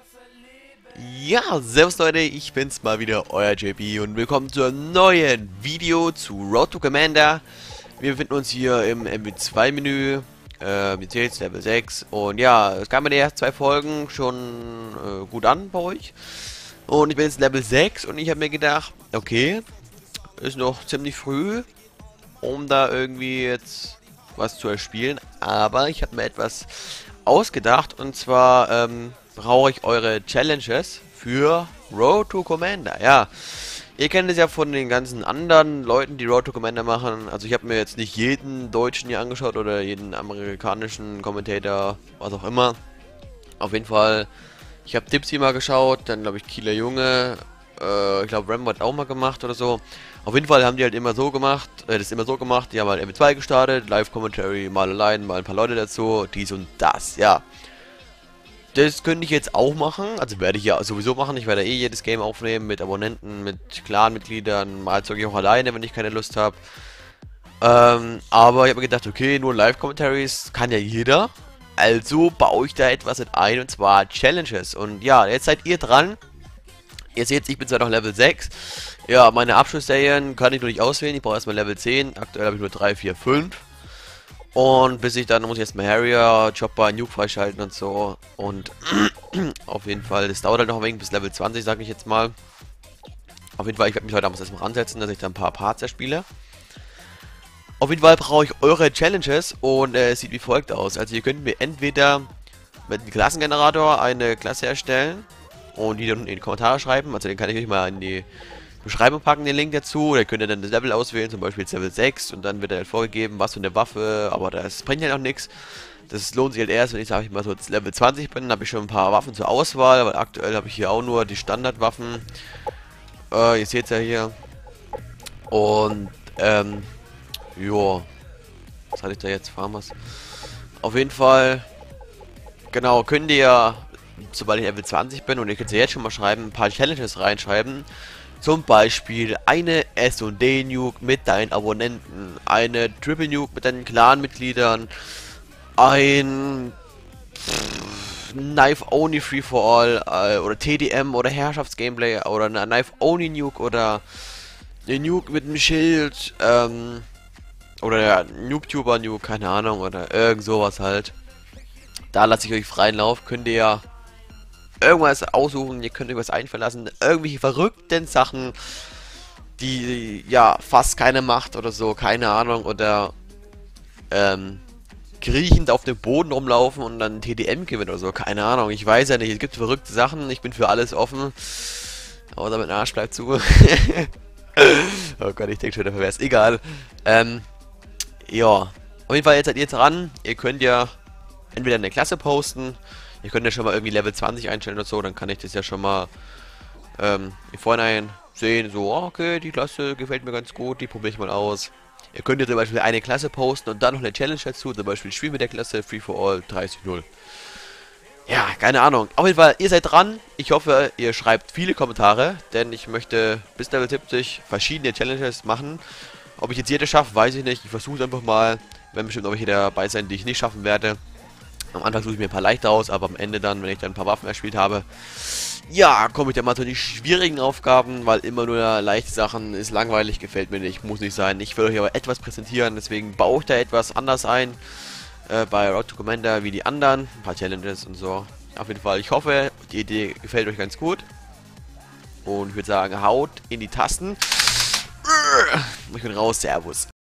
Ja, servus Leute, ich bin's mal wieder, euer JP und willkommen zu einem neuen Video zu Road to Commander. Wir befinden uns hier im MW2-Menü, wir zählen jetzt Level 6 und ja, es kamen die ersten zwei Folgen schon gut an bei euch. Und ich bin jetzt Level 6 und ich habe mir gedacht, okay, ist noch ziemlich früh, um da irgendwie jetzt was zu erspielen, aber ich habe mir etwas ausgedacht und zwar brauche ich eure Challenges für Road to Commander. Ja, ihr kennt es ja von den ganzen anderen Leuten, die Road to Commander machen. Also ich habe mir jetzt nicht jeden Deutschen hier angeschaut oder jeden amerikanischen Kommentator, was auch immer. Auf jeden Fall, ich habe Dipsy mal geschaut, dann glaube ich Kieler Junge, ich glaube Rambo hat auch mal gemacht oder so. Auf jeden Fall haben die halt immer so gemacht, die haben halt MW2 gestartet, Live-Commentary, mal allein, mal ein paar Leute dazu, dies und das, ja. Das könnte ich jetzt auch machen, also werde ich ja sowieso machen, ich werde eh jedes Game aufnehmen mit Abonnenten, mit Clan-Mitgliedern, mal zocke ich auch alleine, wenn ich keine Lust habe. Aber ich habe mir gedacht, okay, nur Live-Commentaries kann ja jeder, also baue ich da etwas mit ein und zwar Challenges. Und ja, jetzt seid ihr dran. Ihr seht, ich bin zwar noch Level 6. Ja, meine Abschlussserien kann ich noch nicht auswählen. Ich brauche erstmal Level 10. Aktuell habe ich nur 3, 4, 5. Und bis ich dann muss ich erstmal Harrier, Chopper, Nuke freischalten und so. Und auf jeden Fall, das dauert halt noch ein wenig bis Level 20, sage ich jetzt mal. Auf jeden Fall, ich werde mich heute Abend erstmal ransetzen, dass ich da ein paar Parts erspiele. Auf jeden Fall brauche ich eure Challenges und es sieht wie folgt aus. Also ihr könnt mir entweder mit einem Klassengenerator eine Klasse erstellen und die dann in die Kommentare schreiben. Also den kann ich euch mal in die Beschreibung packen, den Link dazu. Da könnt ihr dann das Level auswählen, zum Beispiel jetzt Level 6 und dann wird halt vorgegeben, was für eine Waffe, aber das bringt ja noch nichts. Das lohnt sich halt erst, wenn ich sage ich mal so jetzt Level 20 bin, habe ich schon ein paar Waffen zur Auswahl, weil aktuell habe ich hier auch nur die Standardwaffen. Ihr seht es ja hier. Und joa. Was hatte ich da jetzt? Farmers. Auf jeden Fall, genau, könnt ihr, sobald ich Level 20 bin, und ihr könnt ja jetzt schon mal schreiben, ein paar Challenges reinschreiben. Zum Beispiel eine S&D Nuke mit deinen Abonnenten, eine Triple Nuke mit deinen Clan-Mitgliedern, ein Knife Only Free for All oder TDM oder Herrschaftsgameplay oder eine Knife Only Nuke oder eine Nuke mit einem Schild, oder der Noobtuber Nuke, keine Ahnung, oder irgend sowas halt. Da lasse ich euch freien Lauf, könnt ihr ja irgendwas aussuchen, ihr könnt euch was einfallen lassen, irgendwelche verrückten Sachen, die ja fast keine macht oder so, keine Ahnung, oder kriechend auf dem Boden rumlaufen und dann TDM gewinnen oder so, keine Ahnung, ich weiß ja nicht, es gibt verrückte Sachen, ich bin für alles offen, aber damit Arsch bleibt zu. Oh Gott, ich denke schon, dafür wäre es egal. Ja, auf jeden Fall jetzt seid ihr dran, ihr könnt ja entweder eine Klasse posten. Ihr könnt ja schon mal irgendwie Level 20 einstellen oder so, dann kann ich das ja schon mal im Vorhinein sehen, so, okay, die Klasse gefällt mir ganz gut, die probiere ich mal aus. Ihr könnt ja zum Beispiel eine Klasse posten und dann noch eine Challenge dazu, zum Beispiel Spiel mit der Klasse Free for All 30-0. Ja, keine Ahnung. Auf jeden Fall, ihr seid dran. Ich hoffe, ihr schreibt viele Kommentare, denn ich möchte bis Level 70 verschiedene Challenges machen. Ob ich jetzt jede schaffe, weiß ich nicht. Ich versuche es einfach mal. Wenn bestimmt auch welche dabei sein, die ich nicht schaffen werde. Am Anfang suche ich mir ein paar leichter aus, aber am Ende dann, wenn ich dann ein paar Waffen erspielt habe, ja, komme ich dann mal zu den schwierigen Aufgaben, weil immer nur leichte Sachen ist langweilig, gefällt mir nicht, muss nicht sein. Ich will euch aber etwas präsentieren, deswegen baue ich da etwas anders ein, bei Road to Commander wie die anderen, ein paar Challenges und so. Auf jeden Fall, ich hoffe, die Idee gefällt euch ganz gut. Und ich würde sagen, haut in die Tasten. Ich bin raus, Servus.